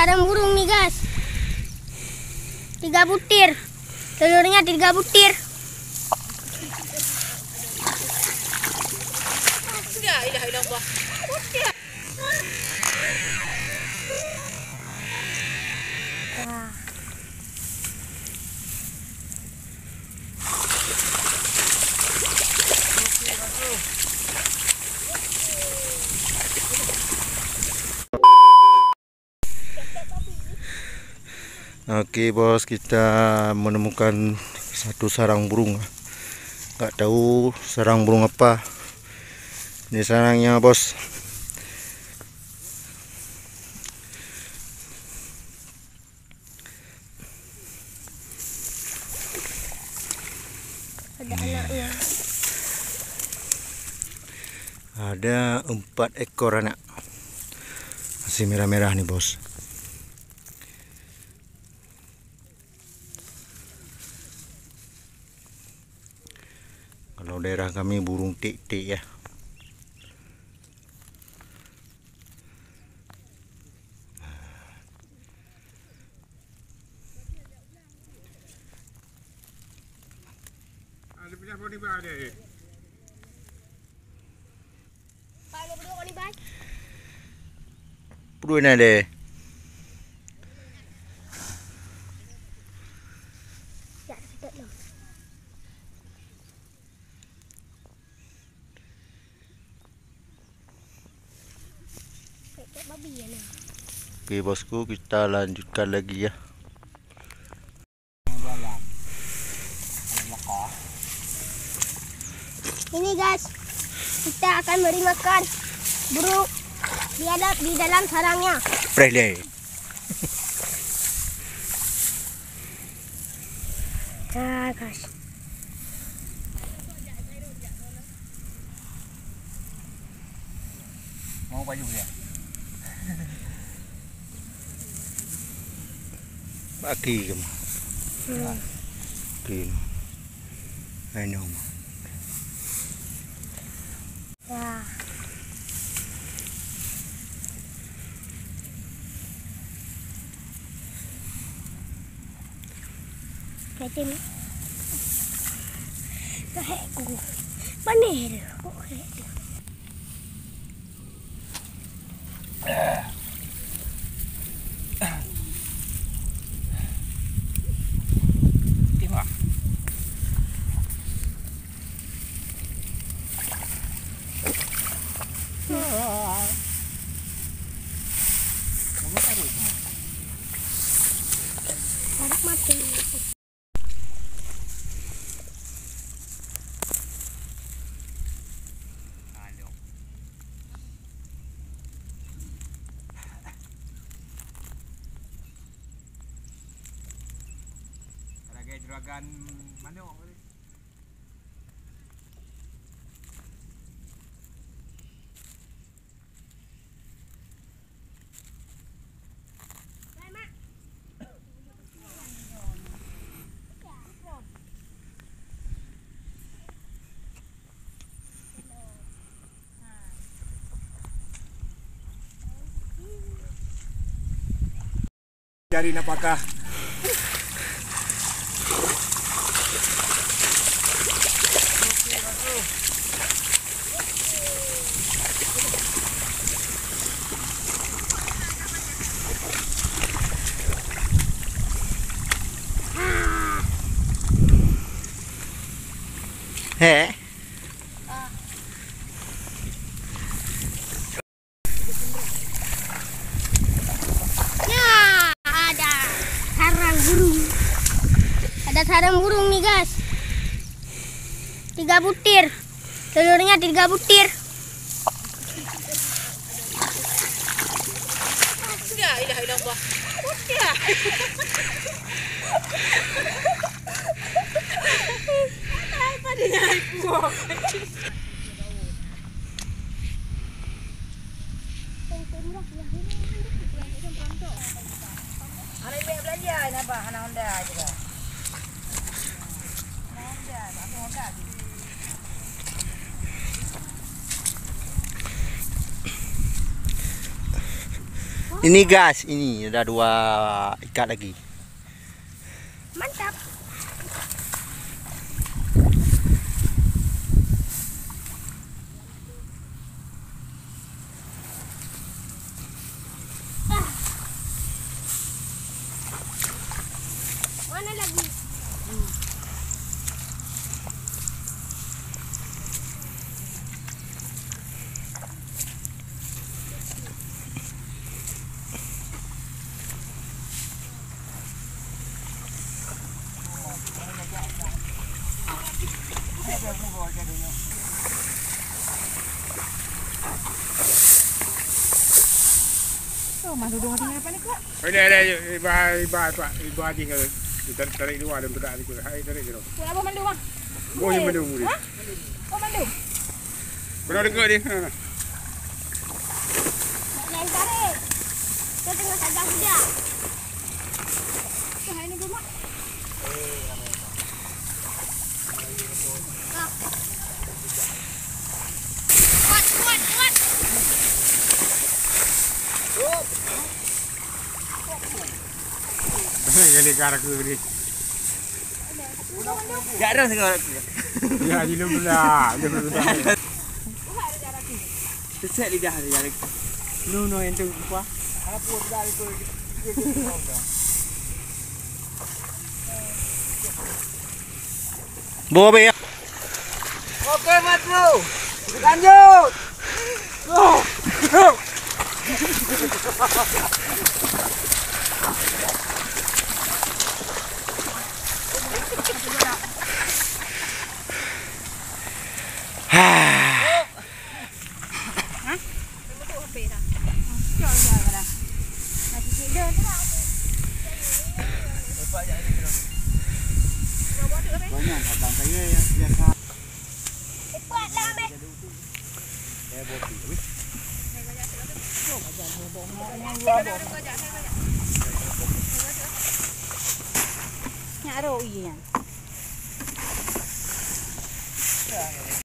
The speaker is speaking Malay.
sarang burung nih guys. 3 butir. Telurnya 3 butir. Oke bos, kita menemukan satu sarang burung. Nggak tahu sarang burung apa. Ini sarangnya bos. Ada anaknya. Ada 4 ekor anak. Masih merah-merah nih bos. Kalau daerah kami burung tik-tik ya. Ada punya body bag deh. Pak, mau berdua nih, Bang? Perlu ini deh. Ya, kita dong. Kayak babi ya nah. Oke bosku, kita lanjutkan lagi ya. Ini guys, kita akan beri makan burung di dalam sarangnya. Prele. Nah guys, Mau baju dia. Bagi kamu. Oke. Ayo. ya. Kayak ini. Kayak gue. Paner. Kok kayak dia? Tengok. Harap mati. Ada juragan mana orang ni? Cari apakah Heh. Ya, ada sarang burung. Ada sarang burung nih guys. 3 butir. Telurnya 3 butir. La ilaha illallah. Ya. Apa dia aku? Ada yang belanja ini apa? Anak Honda juga. Anak Honda, aku Honda. Ini gas, ini ada 2 ikat lagi. Mantap. Mana lagi? Oh, masuk dong tinggal apa nih, Kak? Ada iba haji kalau ditarik dua dan bedak itu. Hai tarik dia. Buat apa mandu, Bang? Oh, yang mana umur dia? Oh, mandu. Benar dekat dia. Jangan tarik. Kita tengah saja hujan. Tuh, ini dulu, Mak. Kuat, kuat, kuat. Kali karak tu ni. Tak ada sekarang. Ya, di lu pula. Sesak lidah dia. No yang tu apa? Bawa be ya. Okey, Mat Bro. Lanjut. Cepat lah, Abang. Nyaro iya.